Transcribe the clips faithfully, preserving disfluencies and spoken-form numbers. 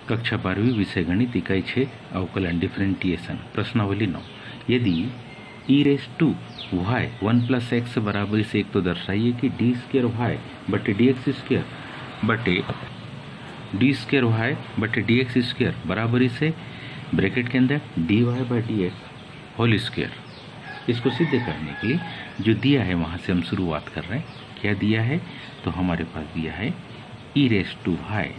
कक्षा बारहवीं विषय गणित इकाई छः अवकलन डिफरेंटिएशन प्रश्नावली नौ। यदि e raise to y one plus x बराबर से एक तो दर्शाइए कि डी स्क्र वाई बटे डी एक्स स्क्र बटे डी स्क्र वाई बटे डी एक्स स्क्र बराबरी से ब्रैकेट के अंदर d y by d x whole square. इसको सिद्ध करने के लिए जो दिया है वहाँ से हम शुरुआत कर रहे हैं। क्या दिया है? तो हमारे पास दिया है e raise to y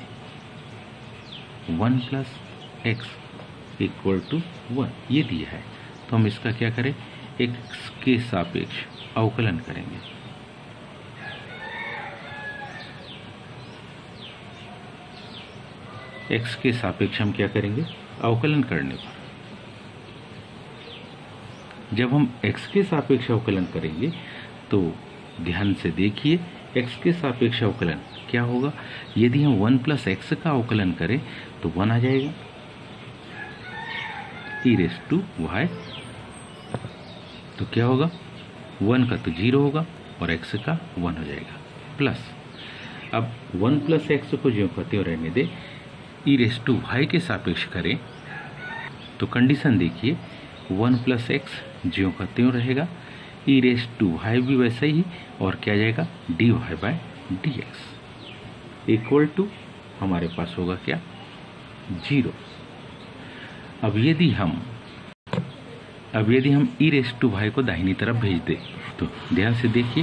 one plus x equal to one, ये दिया है। तो हम इसका क्या करें? एक्स के सापेक्ष अवकलन करेंगे। एक्स के सापेक्ष हम क्या करेंगे? अवकलन करने पर जब हम x के सापेक्ष अवकलन करेंगे तो ध्यान से देखिए, x के सापेक्ष अवकलन क्या होगा? यदि हम वन प्लस एक्स का अवकलन करें तो वन आ जाएगा, ई रेस टू वाई, तो क्या होगा? वन का तो जीरो होगा और x का वन हो जाएगा, प्लस अब वन प्लस एक्स को जो कहते हो रहने दे, ई रेस टू वाई के सापेक्ष करें तो कंडीशन देखिए, वन प्लस एक्स ज्यों का त्यों रहेगा, ई रेस टू वाई भी वैसा ही, और क्या जाएगा? D y by d x equal to हमारे पास होगा क्या? जीरो। अब यदि हम अब यदि हम ई रेस टू वाई को दाहिनी तरफ भेज दें तो ध्यान से देखिए,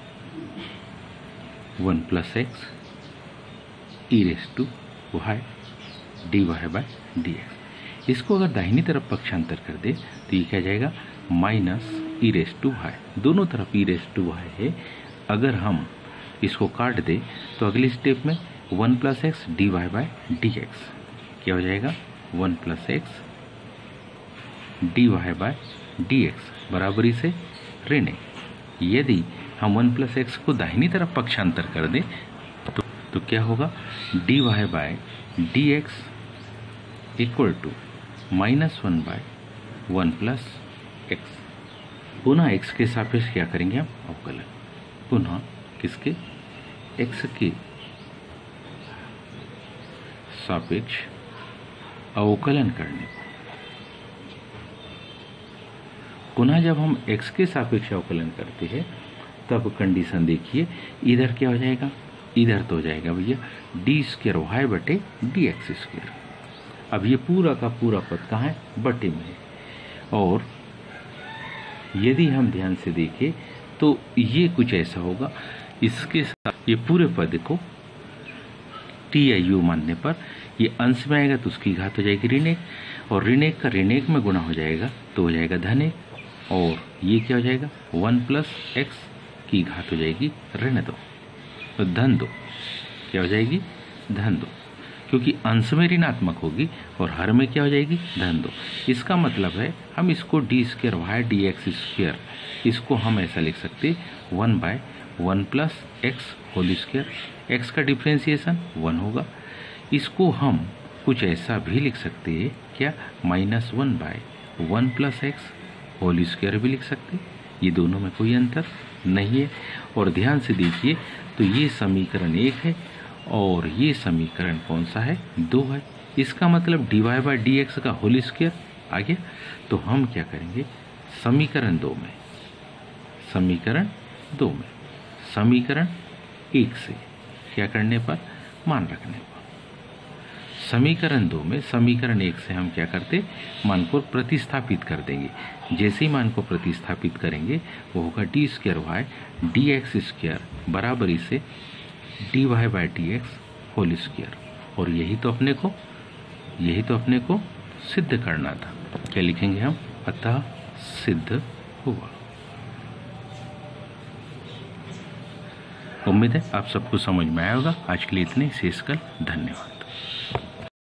one plus x e raise to y d y by d x, इसको अगर दाहिनी तरफ पक्षांतर कर दे तो ये क्या जाएगा? Minus e raise to y. दोनों तरफ ई रेस टू वाई है, अगर हम इसको काट दे तो अगली स्टेप में one plus x d y by d x क्या हो जाएगा? One plus x d y by d x बराबरी से ऋण। यदि हम वन प्लस एक्स को दाहिनी तरफ पक्षांतर कर दें तो, तो क्या होगा? D y by d x equal to minus one by one plus x. पुनः एक्स के सापेक्ष क्या करेंगे हम? अवकलन। पुनः किसके? एक्स के सापेक्ष अवकलन करने पर पुनः जब हम x के सापेक्ष अवकलन करते हैं तब कंडीशन देखिए, इधर क्या हो जाएगा? इधर तो हो जाएगा भैया डी स्क्र वाई बटे डी एक्स स्क्र। अब ये पूरा का पूरा पद कहाँ है? बटे में है। और यदि हम ध्यान से देखें तो ये कुछ ऐसा होगा, इसके साथ ये पूरे पद को टी आई यू मानने पर ये अंश में आएगा तो उसकी घात हो जाएगी ऋण एक, और ऋण एक का ऋण एक में गुणा हो जाएगा तो हो जाएगा धन एक, और ये क्या हो जाएगा? वन प्लस एक्स की घात हो जाएगी ऋण दो, तो धन दो क्या हो जाएगी? धन दो, क्योंकि अंश में ऋणात्मक होगी और हर में क्या हो जाएगी? धन दो। इसका मतलब है हम इसको d square y d x square, इसको हम ऐसा लिख सकते one by one plus x whole square, x का डिफ्रेंसिएशन वन होगा। इसको हम कुछ ऐसा भी लिख सकते हैं क्या? Minus one by one plus x whole square भी लिख सकते, ये दोनों में कोई अंतर नहीं है। और ध्यान से देखिए तो ये समीकरण एक है और ये समीकरण कौन सा है? दो है। इसका मतलब d y by d x का होल स्क्वायर आ गया। तो हम क्या करेंगे? समीकरण दो में समीकरण दो में समीकरण एक से क्या करने पर? मान रखने पर। समीकरण दो में समीकरण एक से हम क्या करते? मान को प्रतिस्थापित कर देंगे। जैसे ही मान को प्रतिस्थापित करेंगे वो होगा d square y d x square बराबरी से d y by d x whole square. और यही तो अपने को यही तो अपने को सिद्ध करना था। क्या लिखेंगे हम? अतः सिद्ध हुआ। उम्मीद है आप सबको समझ में आया होगा। आज के लिए इतने, शेष कल। धन्यवाद।